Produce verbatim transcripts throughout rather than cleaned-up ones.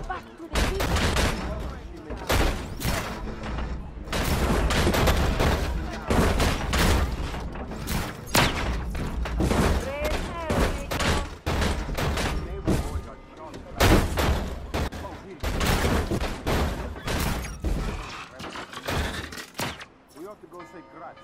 Back to the kitchen. We ought to go say grazie.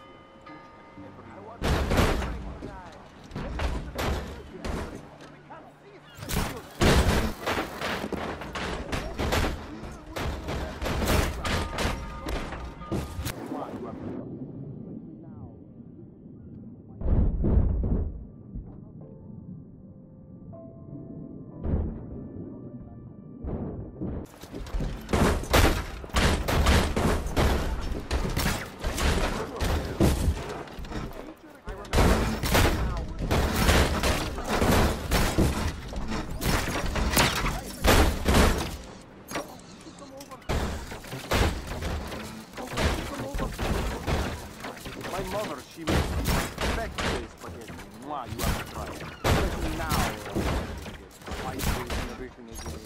My mother, she makes respect-based spaghetti. Mwah, you have to try it. Especially now. Spices and everything is in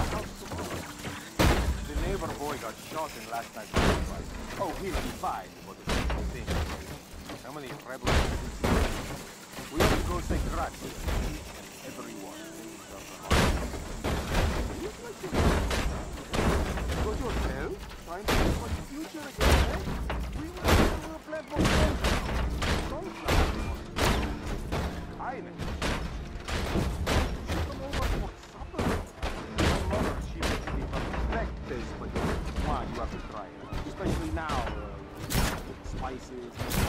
the neighbor boy got shot in last night's fight. Oh, he'll be fine, but it's a thing. How many rebels? We have to go say grazie. Everyone. Go to hotel? Trying to look for the future again, eh? We will plan for don't Island. She come over for supper. My mother, she makes me respect this, but mwah, you have to try it. Especially now, uh, spices.